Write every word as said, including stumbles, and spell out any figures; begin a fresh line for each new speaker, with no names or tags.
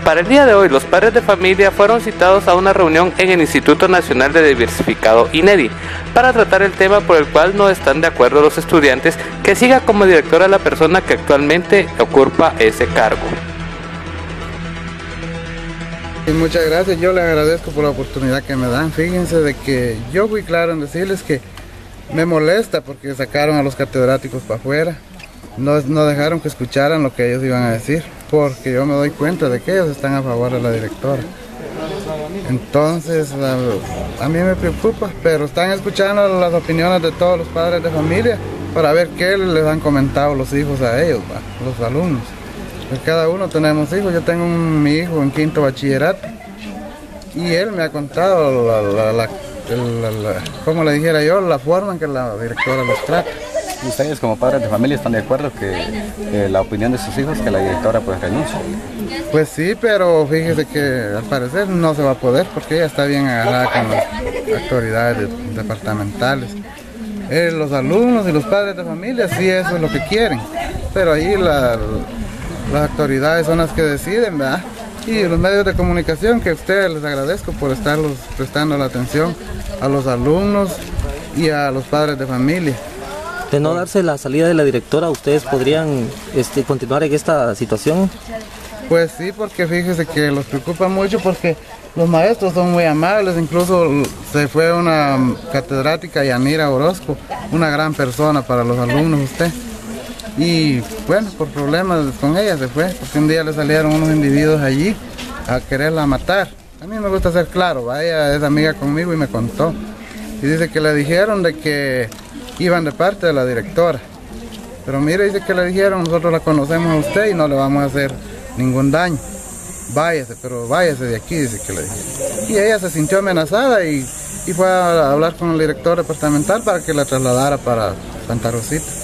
Para el día de hoy, los padres de familia fueron citados a una reunión en el Instituto Nacional de Diversificado INEDI para tratar el tema por el cual no están de acuerdo los estudiantes que siga como directora la persona que actualmente ocupa ese cargo.
Y muchas gracias, yo les agradezco por la oportunidad que me dan. Fíjense de que yo fui claro en decirles que me molesta porque sacaron a los catedráticos para afuera, no, no dejaron que escucharan lo que ellos iban a decir, porque yo me doy cuenta de que ellos están a favor de la directora. Entonces a, a mí me preocupa, pero están escuchando las opiniones de todos los padres de familia para ver qué les han comentado los hijos a ellos, ¿va? Los alumnos. Pues cada uno tenemos hijos, yo tengo un, mi hijo en quinto bachillerato y él me ha contado la, la, la, la, la, como le dijera yo, la forma en que la directora los trata.
¿Y ustedes como padres de familia están de acuerdo que eh, la opinión de sus hijos que la directora pues renuncie?
Pues sí, pero fíjese que al parecer no se va a poder porque ella está bien agarrada con las autoridades de, departamentales. Eh, los alumnos y los padres de familia sí, eso es lo que quieren, pero ahí la, las autoridades son las que deciden, ¿verdad? Y los medios de comunicación, que a ustedes les agradezco por estarlos prestando la atención a los alumnos y a los padres de familia.
De no darse la salida de la directora, ¿ustedes podrían este, continuar en esta situación?
Pues sí, porque fíjese que los preocupa mucho porque los maestros son muy amables, incluso se fue una catedrática, Yanira Orozco, una gran persona para los alumnos usted. Y bueno, por problemas con ella se fue, porque un día le salieron unos individuos allí a quererla matar. A mí me gusta ser claro, ella es amiga conmigo y me contó. Y dice que le dijeron de que iban de parte de la directora. Pero mire, dice que le dijeron, nosotros la conocemos a usted y no le vamos a hacer ningún daño. Váyase, pero váyase de aquí, dice que le dijeron. Y ella se sintió amenazada y, y fue a hablar con el director departamental para que la trasladara para Santa Rosita.